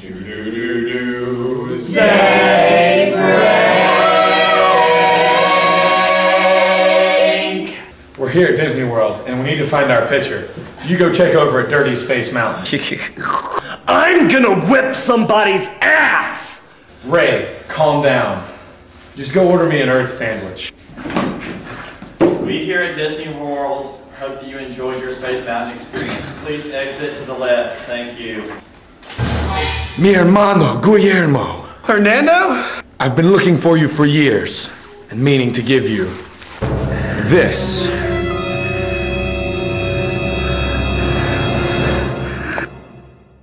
Say Frank! We're here at Disney World, and we need to find our pitcher. You go check over at Dirty Space Mountain. I'm gonna whip somebody's ass! Ray, calm down. Just go order me an Earth sandwich. We here at Disney World hope that you enjoyed your Space Mountain experience. Please exit to the left. Thank you. Mi hermano, Guillermo. Hernando? I've been looking for you for years, and meaning to give you this.